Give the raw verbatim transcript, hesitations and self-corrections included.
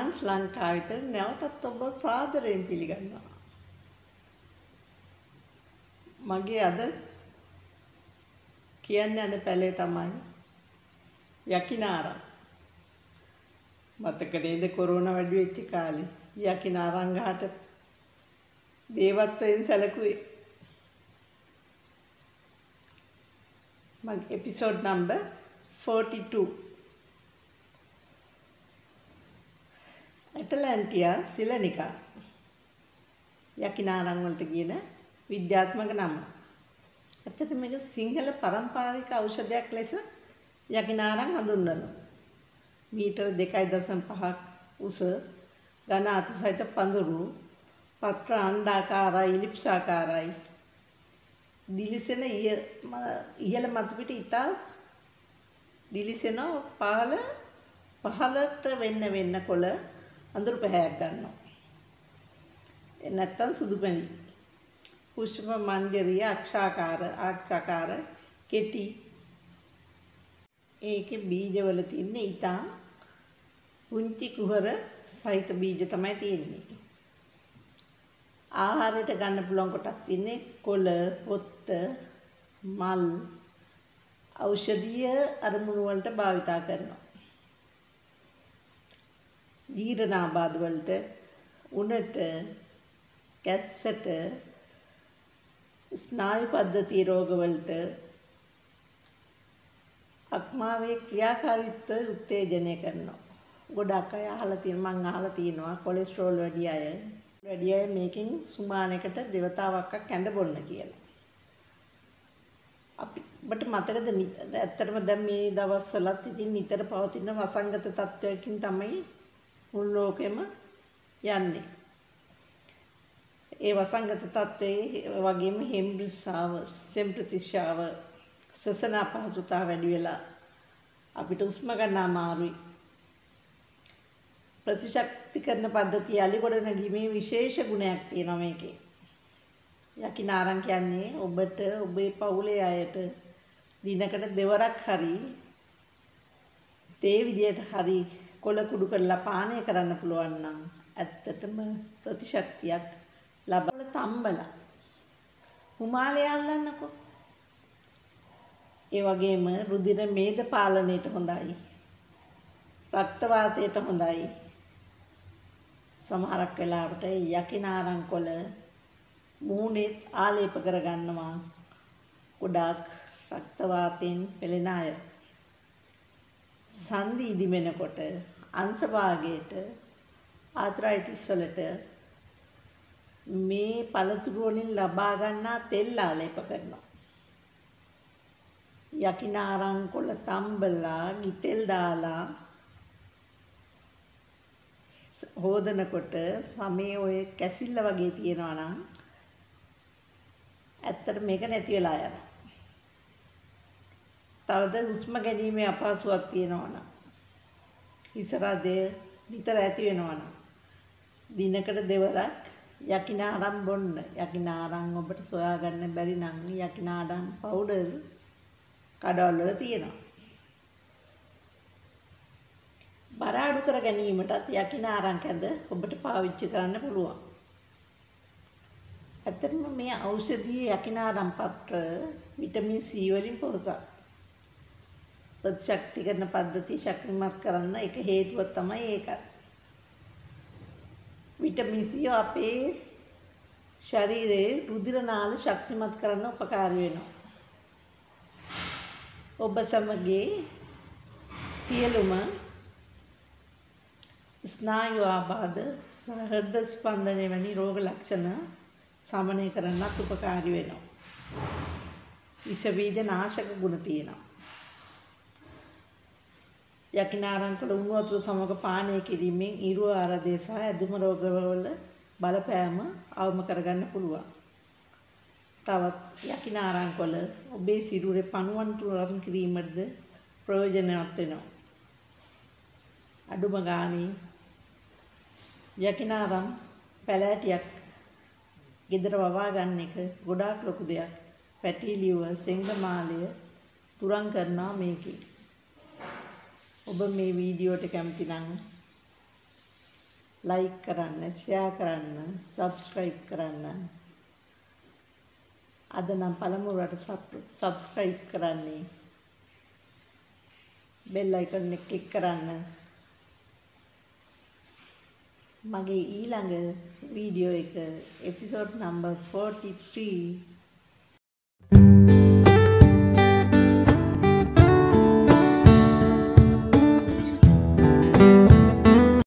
Plants ලංකාවට නැවතත් ඔබ සාදරයෙන් පිළිගන්නවා. මගේ අද කියන්න යන පැලේ තමයි yakinaran. මතක නේද කොරෝනා වැඩි වෙච්ච කාලේ yakinaran ගහට දේවත්වයෙන් සැලකුවේ. මගේ episode number forty-two. Atalantia Ceylanica. yakinaran වලට කියන විද්‍යාත්මක නම. ඇත්තට මේක සිංහල පරම්පරාවික ඖෂධයක් ලෙස yakinaran හඳුන්වනවා. මීටර දෙකයි දශම පහක් උස ඝන අතිසහිත පඳුරු පත්‍ර අණ්ඩාකාරයි ඉලිප්සාකාරයි. දිලිසෙන ඉහළ මතු පිට ඉතා දිලිසෙන පහළ පහළට වෙන්න වෙන්න කොළ අඳුරු පැහැයක් ගන්නවා. ඒ නැත්තම් සුදු පැණි. පුෂ්ප මන්දිරිය අක්ෂාකාර ආක්ෂාකාර කෙටි. ඒකේ බීජවල තියෙන ඉතා පුංචි කුහර සහිත බීජ තමයි තියෙන්නේ. ආහාරයට ගන්න පුළුවන් කොටස් තියෙන්නේ කොළ, පොත්ත, මල්, ඖෂධීය අරමුණු වලට භාවිතා කරනවා. ජීර්ණාබාධ වලට, උණට, කැස්සට, ස්නායු පද්ධති රෝග වලට, අක්මාවේ ක්‍රියාකාරීත්වය උත්තේජනය කරනවා. ගොඩක් අය අහලා තියෙන මං අහලා තියෙනවා කොලෙස්ටරෝල් වැඩි අය වැඩි අය මේකෙන් සුමානයකට දෙවතාවක් කැඳ බොන්න කියලා. අපිට මතකද ඇත්තටම දැන් මේ දවස්වලත් ඉතින් නිතර පවතින වසංගත තත්ත්වයකින් තමයි මුළු ලෝකෙම යන්නේ. ඒ වසංගත තත්ත්වයේ වගේම හෙම්බ්‍රිස්සාව, සෙම්ප්‍රතිශාව, සසන අපහසුතාව වැඩි වෙලා අපිට උස්ම ගන්න අමාරුයි. ප්‍රතිශක්තිකරණ පද්ධතිය අලිගොඩ නැගීමේ විශේෂ ගුණයක් තියෙනවා මේකේ. yakinaran කියන්නේ ඔබට ඔබේ පවුලේ අයට දිනකට දෙවරක් හරි තේ විදියට හරි කොළ කුඩු කරලා පානය කරන්න පුළුවන් නම් ඇත්තටම ප්‍රතිශක්තියක් ලබන තම්බලා හුමාලය අල්ලන්නකෝ. ඒ වගේම රුධිර මේද පාලනයට හොඳයි. රක්ත වාතයට හොඳයි. සමහරක් වෙලාවට yakinaran කොළ මූණෙත් ආලේප කරගන්නවා. ගොඩාක් රක්ත වාතයෙන් පෙළෙන අය. සන්ධි ඉදිමෙනකොට අංශ භාගයට ආතරයිටිස් වලට මේ පළතුරු වලින් ලබා ගන්නා තෙල් ආලේප කරනවා. yakinaran කොළ තම්බලා ගිතෙල් දාලා හොදනකොට සමේ ඔය කැසිල්ල වගේ තියෙනවා නම් ඇත්තට මේක නැති වෙලා යනවා. තවද හුස්ම ගැනීමේ අපහසුතාවක් තියෙනවා නම් හිස රදය විතර ඇති වෙනවා නම් දිනකට දෙවරක් yakinaran බොන්න. yakinaran ඔබට සොයා ගන්න බැරි නම් yakinaran powder කඩවල වල තියෙනවා. බර අඩු කර ගැනීමටත් yakinaran කැඳ ඔබට පාවිච්චි කරන්න පුළුවන්. ඇත්තටම මේ ඖෂධීය yakinaran පත්‍ර විටමින් C වලින් පොහොසත්. ප්‍රතිශක්තිකරණ පද්ධතිය ශක්තිමත් කරන්න එක හේතුවක් තමයි ඒක. විටමින් C අපේ ශරීරයේ රුධිර නාල ශක්තිමත් කරන්න උපකාරී වෙනවා. ඔබ සමගයේ සියලුම ස්නායු ආබාධ සහ හෘද ස්පන්දනය වැනි රෝග ලක්ෂණ සමනය කරන්නත් උපකාරී වෙනවා. විෂ බීජ නාශක ගුණ තියෙනවා. yakinaran කොළ උණු වතුර සමග පානය කිරීමෙන් ඉරු ආරදය සහ ඇදුම රෝගවල බලපෑම අවම කරගන්න පුළුවන්. තවත් yakinaran කොළ ඔබේ සිරුරේ පණුවන් තුරන් කිරීමටද ප්‍රයෝජනවත් වෙනවා. අඩුම ගානේ yakinaran පැලෑටියක් ගෙදර වවා ගන්න එක ගොඩාක් ලොකු දෙයක්. පැටිලියුව සෙංගමාලය තුරන් කරනවා මේකේ. ඔබ මේ වීඩියෝට කැමති නම් like කරන්න, share කරන්න, subscribe කරන්න. අද නම් පළමුවට subscribe කරන්නේ. bell icon එක click කරන්න. මගේ ඊළඟ වීඩියෝ එක episode number forty-three